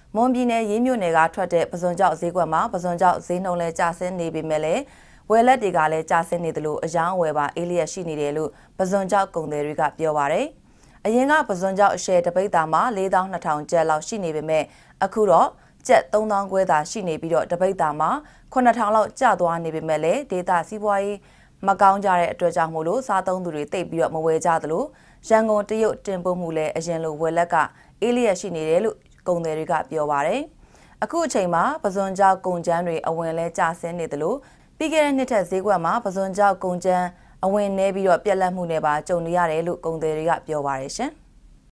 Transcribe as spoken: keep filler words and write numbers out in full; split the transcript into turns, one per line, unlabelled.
မွန်ပြည်နယ်ရေးမြို့နယ်ကထွက်တဲ့ပဇွန်ကြောက်ဈေးကွက်မှာပဇွန်ကြောက်ဈေးနှုန်းလဲကျဆင်းနေပေမဲ့လည်းဝယ်လက်တွေကလည်းကျဆင်းနေတယ်လို့အယောင်းဝယ်ပါအေးလျက်ရှိနေတယ်လို့ပဇွန်ကြောက်ကုန်သည်တွေကပြောပါတယ်။အရင်ကပဇွန်ကြောက်အရှယ်တပိတ်သားမှာလေးသောင်းနှစ်ထောင်ကျပ်လောက်ရှိနေပေမဲ့အခုတော့ကျပ်သုံးသောင်းခွဲသာရှိနေပြီးတော့တပိတ်သားမှာခုနှစ်ထောင်လောက်ကျသွားနေပေမဲ့လည်းဒေတာစီးပွားရေးမကောင်းကြတဲ့အတွက်ကြောင့်မို့လို့စားသုံးသူတွေတိတ်ပြီးတော့မဝယ်ကြသလိုရန်ကုန်တရုတ်တင်ပို့မှုလည်းအရင်လိုဝယ်လက်ကအေးလျက်ရှိနေတယ်လို့ကုန်သည်တွေကပြောပါတယ်။အခုအချိန်မှာပဇွန်ကြောက်ကုန်ကျန်းတွေအဝင်လဲကျဆင်းနေသလိုပြီးခဲ့တဲ့နှစ်ထက်ဈေးကွက်မှာပဇွန်ကြောက်ကုန်ကျန်းအဝင်နေပြီးတော့ပြက်လက်မှုနဲ့ပါကြုံနေရတယ်လို့ကုန်သည်တွေကပြောပါတယ်ရှင်။